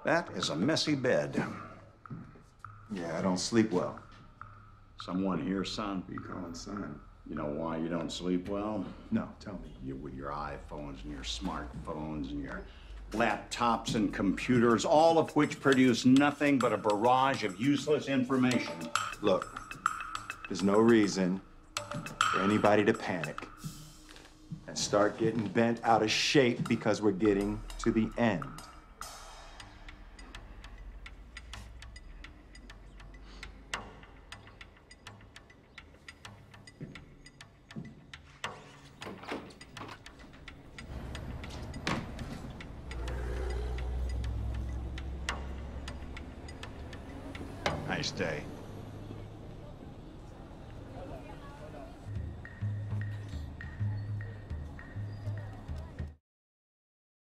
That is a messy bed. Yeah, I don't sleep well. Someone here, son? What are you calling son? You know why you don't sleep well? No, tell me. You with your iPhones and your smartphones and your laptops and computers, all of which produce nothing but a barrage of useless information. Look, there's no reason for anybody to panic and start getting bent out of shape because we're getting to the end. Nice day.